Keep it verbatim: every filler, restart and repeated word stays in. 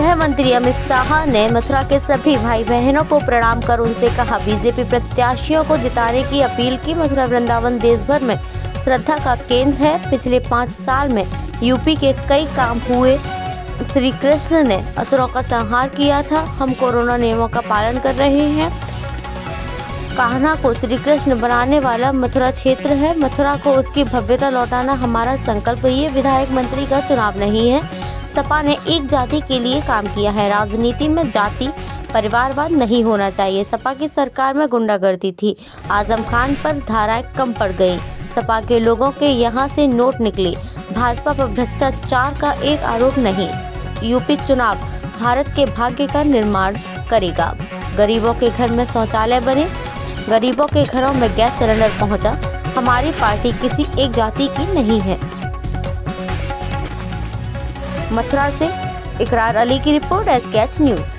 गृह मंत्री अमित शाह ने मथुरा के सभी भाई बहनों को प्रणाम कर उनसे कहा, बीजेपी प्रत्याशियों को जिताने की अपील की। मथुरा वृंदावन देश भर में श्रद्धा का केंद्र है। पिछले पाँच साल में यूपी के कई काम हुए। श्री कृष्ण ने असुरों का संहार किया था। हम कोरोना नियमों का पालन कर रहे हैं। कान्हा को श्री कृष्ण बनाने वाला मथुरा क्षेत्र है। मथुरा को उसकी भव्यता लौटाना हमारा संकल्प। ये विधायक मंत्री का चुनाव नहीं है। सपा ने एक जाति के लिए काम किया है। राजनीति में जाति परिवारवाद नहीं होना चाहिए। सपा की सरकार में गुंडागर्दी थी। आजम खान पर धाराएं कम पड़ गई। सपा के लोगों के यहाँ से नोट निकले। भाजपा पर भ्रष्टाचार का एक आरोप नहीं। यूपी चुनाव भारत के भाग्य का निर्माण करेगा। गरीबों के घर में शौचालय बने, गरीबों के घरों में गैस सिलेंडर पहुंचा। हमारी पार्टी किसी एक जाति की नहीं है। मथुरा से इकरार अली की रिपोर्ट, एस के एच न्यूज।